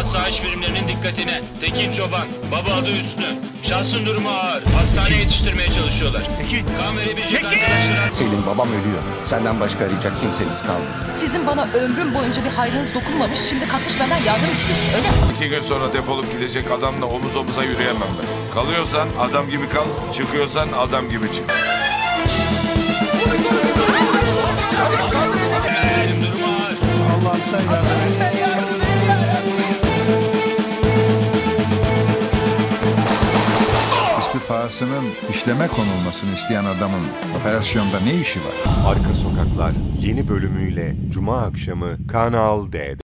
Asayiş birimlerinin dikkatine. Tekin Çoban, baba adı Hüsnü. Şahsın durumu ağır. Hastaneye yetiştirmeye çalışıyorlar. Tekin! Kan verebilecek arkadaşlar. Selim, babam ölüyor. Senden başka arayacak kimseniz kalmadı. Sizin bana ömrüm boyunca bir hayrınız dokunmamış, şimdi kalkmış benden yardım istiyorsun, öyle mi? 2 gün sonra defolup gidecek adamla omuz omuza yürüyemem ben. Kalıyorsan adam gibi kal, çıkıyorsan adam gibi çık. Benim durumu ağır. Allah'ım sen yardım et. İstifasının işleme konulmasını isteyen adamın operasyonda ne işi var? Arka Sokaklar yeni bölümüyle Cuma akşamı Kanal D'de.